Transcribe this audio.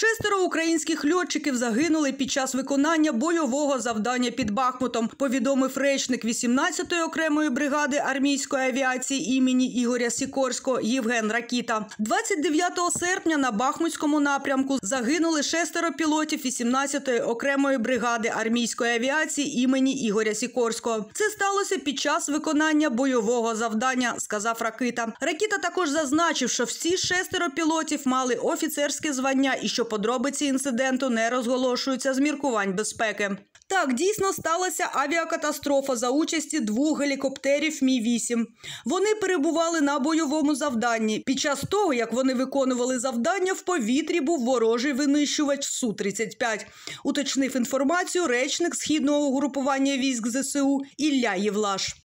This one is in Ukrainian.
6 українських льотчиків загинули під час виконання бойового завдання під Бахмутом, повідомив речник 18-ї окремої бригади армійської авіації імені Ігоря Сікорського Євген Ракіта. 29 серпня на Бахмутському напрямку загинули 6 пілотів 18-ї окремої бригади армійської авіації імені Ігоря Сікорського. Це сталося під час виконання бойового завдання, сказав Ракіта. Ракіта також зазначив, що всі 6 пілотів мали офіцерське звання і що подробиці інциденту не розголошуються з міркувань безпеки. Так, дійсно сталася авіакатастрофа за участі 2 гелікоптерів Мі-8. Вони перебували на бойовому завданні. Під час того, як вони виконували завдання, в повітрі був ворожий винищувач Су-35. Уточнив інформацію речник Східного угрупування військ ЗСУ Ілля Євлаш.